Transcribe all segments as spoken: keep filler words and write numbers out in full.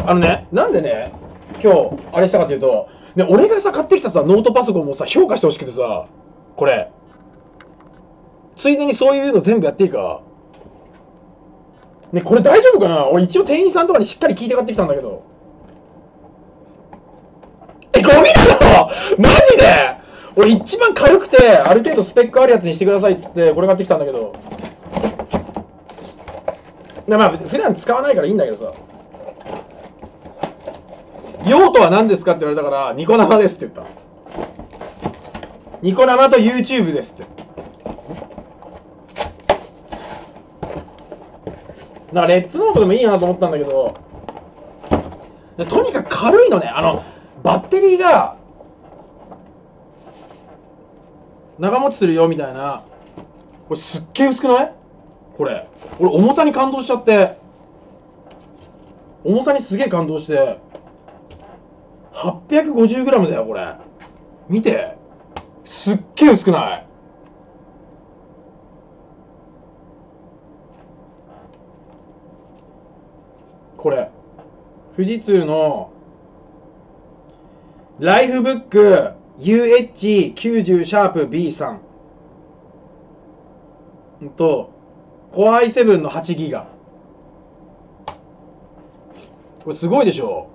あのね、なんでね、今日、あれしたかっていうと、ね、俺がさ、買ってきたさ、ノートパソコンもさ、評価してほしくてさ、これ。ついでにそういうの全部やっていいか。ね、これ大丈夫かな？俺一応店員さんとかにしっかり聞いて買ってきたんだけど。え、ゴミなの？マジで？俺一番軽くて、ある程度スペックあるやつにしてくださいっつって、これ買ってきたんだけど。まあ、普段使わないからいいんだけどさ。用途は何ですかって言われたから、ニコ生ですって言った。ニコ生と YouTube ですって。なんかレッツノートでもいいなと思ったんだけど、とにかく軽いのね。あの、バッテリーが、長持ちするよみたいな。これすっげえ薄くない？これ。俺重さに感動しちゃって。重さにすげえ感動して。はっぴゃくごじゅうグラム だよ、これ。見て。すっげえ薄くない？これ。富士通のライフブック ユーエイチきゅうじゅうシャープ ビースリー と Core アイセブン のはちギガ。これすごいでしょ。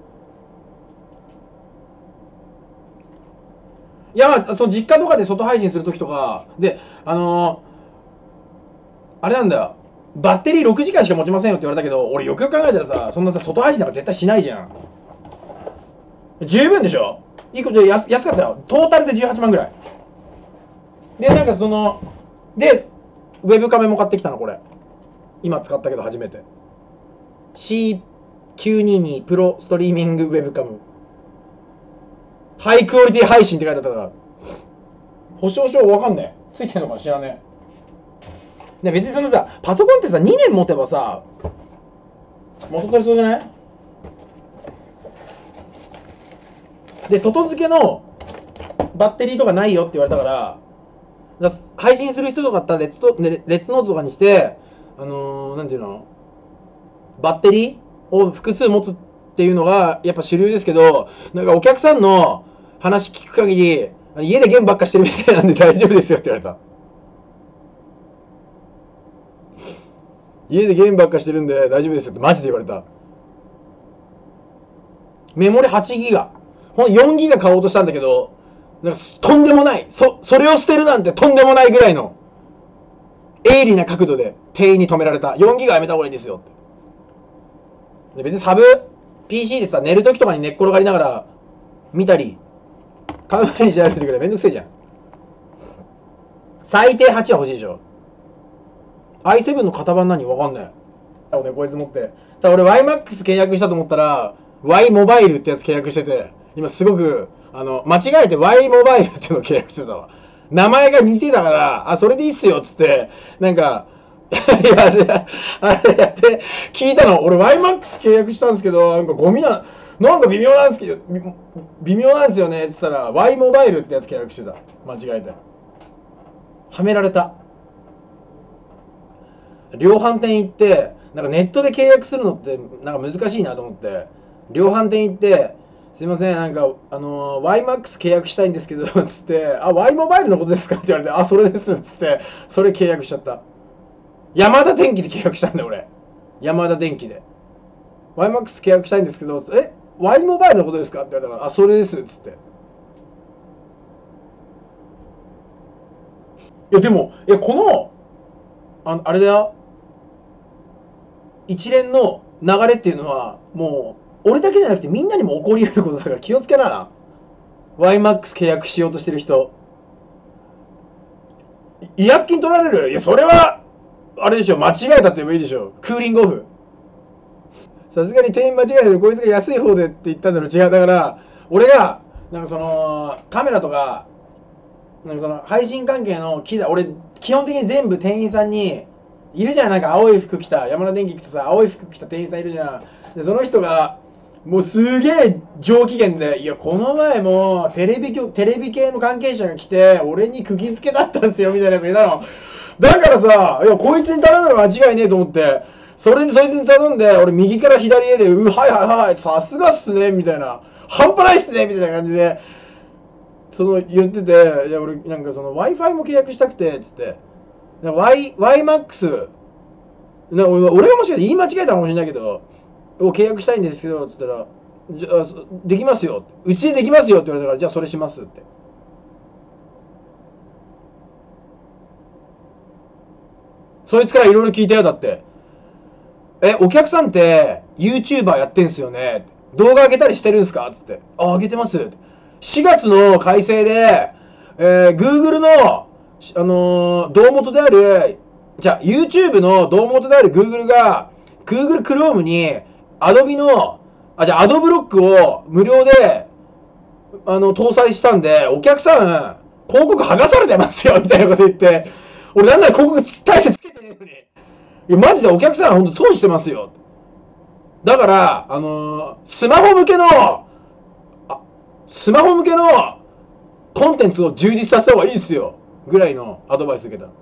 いや、まあ、その実家とかで外配信するときとかで、あのー、あれなんだよ、バッテリーろくじかんしか持ちませんよって言われたけど、俺よくよく考えたらさ、そんなさ外配信なんか絶対しないじゃん。十分でしょ。いいことで 安, 安かったよ。トータルでじゅうはちまんぐらいで、なんかそのでウェブカメも買ってきたの。これ今使ったけど初めて シーきゅうにじゅうに プロストリーミングウェブカムハイクオリティ配信って書いてあったから、保証書わかんねえ。ついてんのか知らねえ。ね、別にそのさ、パソコンってさ、にねん持てばさ、元取りそうじゃない？で、外付けのバッテリーとかないよって言われたから、だから配信する人とかだったらレッツと、ね、レッツノートとかにして、あのー、なんていうの？バッテリーを複数持つっていうのがやっぱ主流ですけど、なんかお客さんの話聞く限り、家でゲームばっかしてるみたいなんで大丈夫ですよって言われた。家でゲームばっかしてるんで大丈夫ですよってマジで言われた。メモリはちギガ。ほんよんギガ買おうとしたんだけど、なんかとんでもない。そ、それを捨てるなんてとんでもないぐらいの鋭利な角度で店員に止められた。よんギガやめた方がいいですよって。で別にサブ ピーシー でさ、寝るときとかに寝っ転がりながら見たり、買う前に調べてくれ。めんどくせえじゃん。最低はちは欲しいでしょ。アイセブン の型番何わかんない。ね、こいつ持って。ただ俺 ワイマックス 契約したと思ったら Y モバイルってやつ契約してて、今すごくあの間違えて Y モバイルっていうのを契約してたわ。名前が似てたから、あ、それでいいっすよっつって、なんかいや、あれ、あれやって聞いたの。俺 ワイマックス 契約したんですけど、なんかゴミな、なんか微妙なんですけど、微妙なんですよねって言ったら Y モバイルってやつ契約してた。間違えてはめられた。量販店行って、なんかネットで契約するのってなんか難しいなと思って、量販店行って、すいません、なんか、あのー、ワイマックス 契約したいんですけど、つって、あ、Y モバイルのことですかって言われて、あ、それです、つって、それ契約しちゃった。ヤマダ電機で契約したんだよ、俺。ヤマダ電機で。ワイマックス 契約したいんですけど、え、Y モバイルのことですかって言われたから、あ、それです、つって。いや、でも、いや、この、あ、あれだよ。一連の流れっていうのはもう俺だけじゃなくてみんなにも起こり得ることだから気をつけなな。 ワイマックス 契約しようとしてる人、違約金取られる。いやそれはあれでしょ、間違えたって言えばいいでしょ。クーリングオフ。さすがに店員間違えてる、こいつが安い方でって言ったんだろ。違う。だから俺がなんかそのカメラとかなんかその配信関係の機材、俺基本的に全部店員さんにいるじゃん。なんか青い服着た、山田電機行くとさ、青い服着た店員さんいるじゃん。でその人がもうすげえ上機嫌で、いやこの前もテレビ局テレビ系の関係者が来て俺に釘付けだったんですよみたいなやつがいたの。だからさ、いやこいつに頼むの間違いねえと思って、 それでそいつに頼んで、俺右から左へで、う、はいはいはい、さすがっすね、みたいな。半端ないっすね、みたいな感じで、その言ってて、いや俺なんかその Wi-Fi も契約したくて、つって。Y、YMAX、な俺俺がもしかして言い間違えたかもしれないけど、を契約したいんですけど、つったら、じゃあ、できますよ。うちでできますよって言われたから、じゃあそれしますって。そいつからいろいろ聞いたよ、だって。え、お客さんって YouTuber やってんすよね。動画上げたりしてるんすかつって。あ、上げてます。しがつの改正で、えー、Google の、あのー、胴元である、じゃあ YouTube の胴元である Google が、Google Chrome に Adobe の、あ、じゃあ AdBlock を無料で、あの、搭載したんで、お客さん、広告剥がされてますよみたいなこと言って、俺なんなら広告大してつけてねえのに。いや、マジでお客さんほんと損してますよ。だから、あのー、スマホ向けの、あ、スマホ向けのコンテンツを充実させた方がいいっすよ。ぐらいのアドバイス受けた。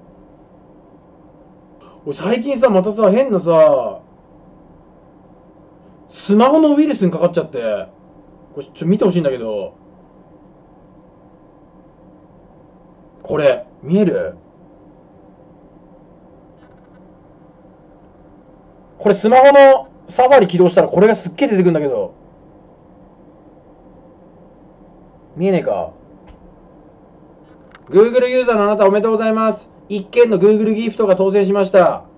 俺最近さ、またさ、変なさ、スマホのウイルスにかかっちゃって、これちょっと見てほしいんだけど、これ、見える？これスマホのサファリ起動したらこれがすっげえ出てくるんだけど、見えねえか？ Google ユーザーのあなたおめでとうございます。一件の Google ギフトが当選しました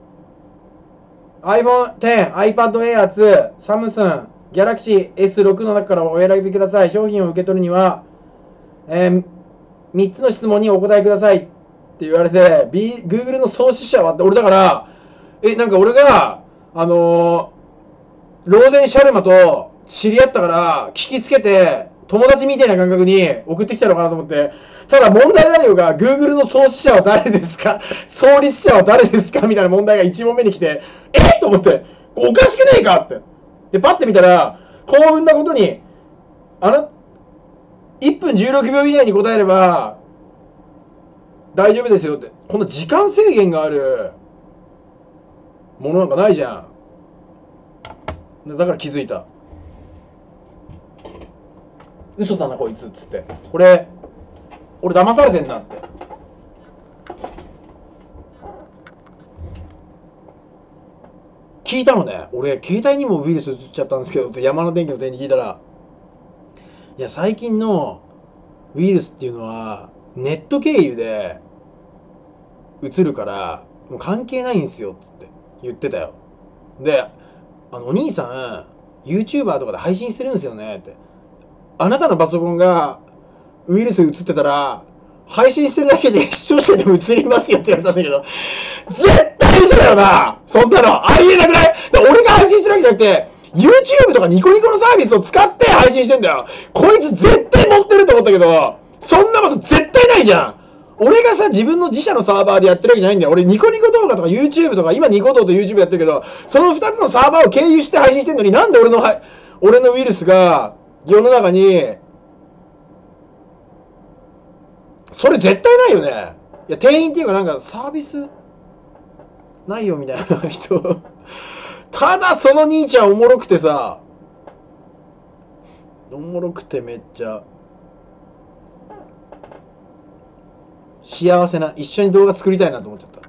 。iPhone X、iPad Air ツー、Samsung Galaxy エスシックス の中からお選びください。商品を受け取るには、えー、みっつの質問にお答えくださいって言われて、B、Google の創始者はって、俺だから、え、なんか俺が、あのー、ローゼン・シャルマと知り合ったから、聞きつけて、友達みたいな感覚に送ってきたのかなと思って、ただ問題内容が Google の創始者は誰ですか創立者は誰ですかみたいな問題がいち問目に来て、えっと思って、おかしくねえかって。で、パッて見たら、幸運なことに、あの、いっぷんじゅうろくびょう以内に答えれば、大丈夫ですよって。この時間制限があるものなんかないじゃん。だから気づいた。嘘だなこいつっつって。これ、俺騙されてんなって。聞いたのね。俺、携帯にもウイルス移っちゃったんですけどって山の電機の店員に聞いたら、いや、最近のウイルスっていうのは、ネット経由で移るから、もう関係ないんですよって言ってたよ。で、あの、お兄さん、YouTuber とかで配信してるんですよねって。あなたのパソコンがウイルス移ってたら、配信してるだけで視聴者にも移りますよって言われたんだけど、絶対嘘だよなそんなのありえなくない？俺が配信してるわけじゃなくて、YouTube とかニコニコのサービスを使って配信してんだよ。こいつ絶対持ってると思ったけど、そんなこと絶対ないじゃん。俺がさ、自分の自社のサーバーでやってるわけじゃないんだよ。俺ニコニコ動画とか YouTube とか、今ニコ動と YouTube やってるけど、そのふたつのサーバーを経由して配信してんのに、なんで俺のは、俺のウイルスが世の中に、それ絶対ないよね。いや、店員っていうかなんかサービスないよみたいな人。ただその兄ちゃんおもろくてさ、おもろくてめっちゃ幸せな、一緒に動画作りたいなと思っちゃった。